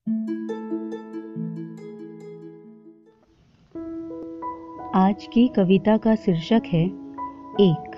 आज की कविता का शीर्षक है एक।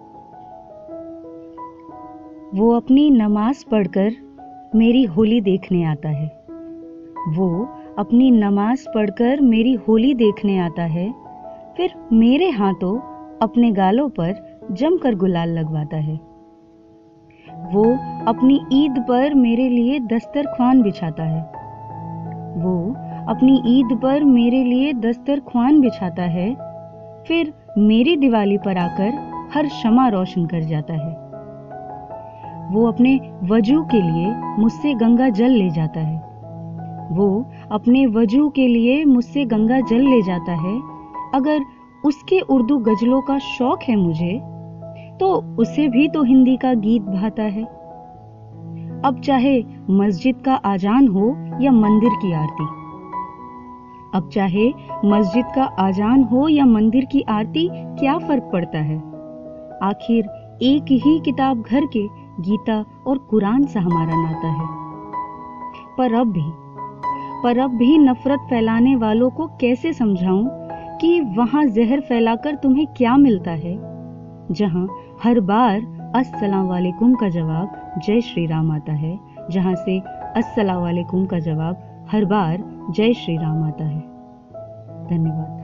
वो अपनी नमाज पढ़कर मेरी होली देखने आता है। वो अपनी नमाज पढ़कर मेरी होली देखने आता है, फिर मेरे हाथों अपने गालों पर जमकर गुलाल लगवाता है। वो अपनी ईद पर मेरे लिए दस्तरख्वान बिछाता है। वो अपनी ईद पर मेरे लिए दस्तरख्वान बिछाता है, फिर मेरी दिवाली पर आकर हर शमा रोशन कर जाता है। वो अपने वजू के लिए मुझसे गंगा जल ले जाता है। वो अपने वजू के लिए मुझसे गंगा जल ले जाता है। अगर उसके उर्दू गजलों का शौक है मुझे, तो उसे भी तो हिंदी का गीत भाता है। अब चाहे मस्जिद का आजान हो या मंदिर की आरती, अब चाहे मस्जिद का आजान हो या मंदिर की आरती, क्या फर्क पड़ता है? आखिर एक ही किताब घर के गीता और कुरान से हमारा नाता है। पर अब भी नफरत फैलाने वालों को कैसे समझाऊं कि वहां जहर फैलाकर तुम्हें क्या मिलता है, जहां हर बार अस्सलाम वालेकुम का जवाब जय श्री राम आता है, जहां से अस्सलाम वालेकुम का जवाब हर बार जय श्री राम आता है। धन्यवाद।